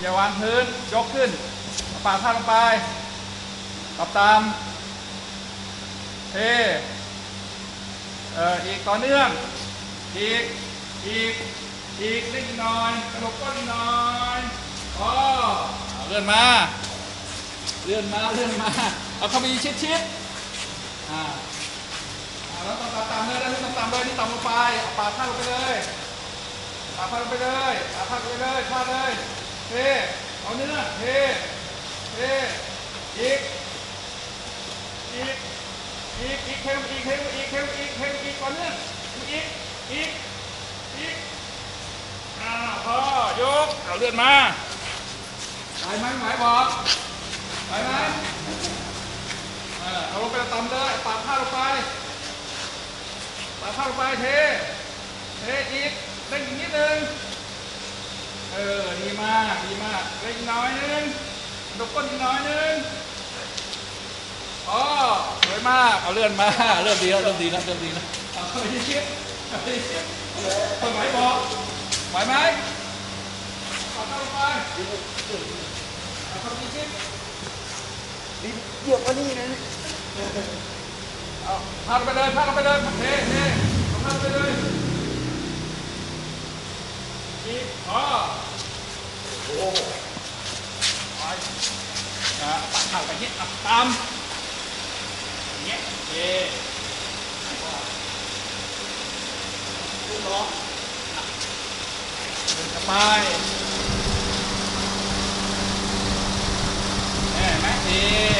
อย่าวางพื้นยกขึ้นปาดท่าลงไปตามเทอีกต่อเนื่องอีกเล่นหน่อยกระดกก้นหน่อยเลื่อนมาเอาเข้าไปชิดแล้วตามเลยนี่ต่ำเลยนี่ต่ำลงไปปาดท่าลงไปเลยพาดเลยเทเอาเนื้อเทอีกเทก่อนเนื้ออีกพอยกเอาเลื่อนมาไหวไหมบอกไหวไหมเอาลงไปต่ำเลยปาดท่าลงไปเทอีกเล่นอีกนิดนึงดีมากเล่นอีกน้อยนึงดกก้นอีกน้อยนึงสวยมากเอาเลื่อนมาเริ่มดีนะเอาไปชิดไหวบอกไหวไหมเอาเข้าไปเอาเข้าไปชิดเยอะกว่านี้นะเอาพาไปเลยเทเอาพาไปเลยอีกโอ้ไปปัดเข่าไปนิดตามเงี้ยโอเคลูกล้อเดินกลับไปเห็นไหมดี